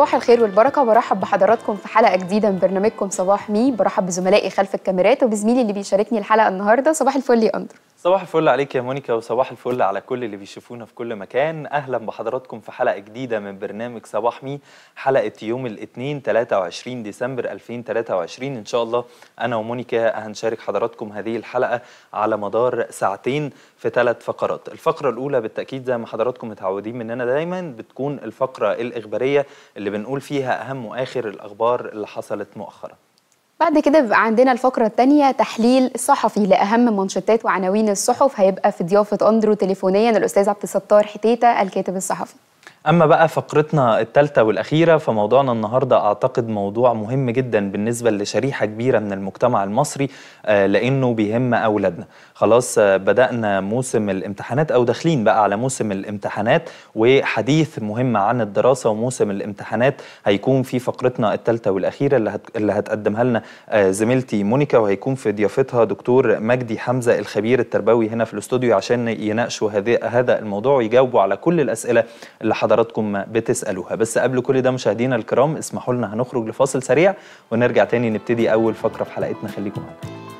صباح الخير والبركة، برحب بحضراتكم في حلقة جديدة من برنامجكم صباح مي. برحب بزملائي خلف الكاميرات وبزميلي اللي بيشاركني الحلقة النهاردة. صباح الفل يا أندرو. صباح الفل عليك يا مونيكا، وصباح الفل على كل اللي بيشوفونا في كل مكان. أهلا بحضراتكم في حلقة جديدة من برنامج صباح مي، حلقة يوم الاثنين 23 ديسمبر 2023. إن شاء الله أنا ومونيكا هنشارك حضراتكم هذه الحلقة على مدار ساعتين في 3 فقرات. الفقرة الأولى بالتأكيد زي ما حضراتكم متعودين مننا دايما بتكون الفقرة الإخبارية اللي بنقول فيها أهم وآخر الأخبار اللي حصلت مؤخرا. بعد كده بيبقى عندنا الفقرة الثانية تحليل صحفي لأهم منشطات وعناوين الصحف، هيبقى في ضيافة أندرو تليفونيا الأستاذ عبد الستار حتيتة الكاتب الصحفي. أما بقى فقرتنا الثالثة والأخيرة فموضوعنا النهاردة أعتقد موضوع مهم جدا بالنسبة لشريحة كبيرة من المجتمع المصري، لأنه بيهم أولادنا. خلاص بدأنا موسم الامتحانات أو داخلين بقى على موسم الامتحانات، وحديث مهم عن الدراسة وموسم الامتحانات هيكون في فقرتنا الثالثة والأخيرة اللي هتقدمها لنا زميلتي مونيكا، وهيكون في ضيافتها دكتور مجدي حمزة الخبير التربوي هنا في الاستوديو عشان يناقشوا هذا الموضوع ويجاوبوا على كل الأسئلة اللي حضراتكم بتسألوها. بس قبل كل ده مشاهدينا الكرام اسمحوا لنا هنخرج لفاصل سريع ونرجع تاني نبتدي أول فقرة في حلقتنا. خليكم معانا.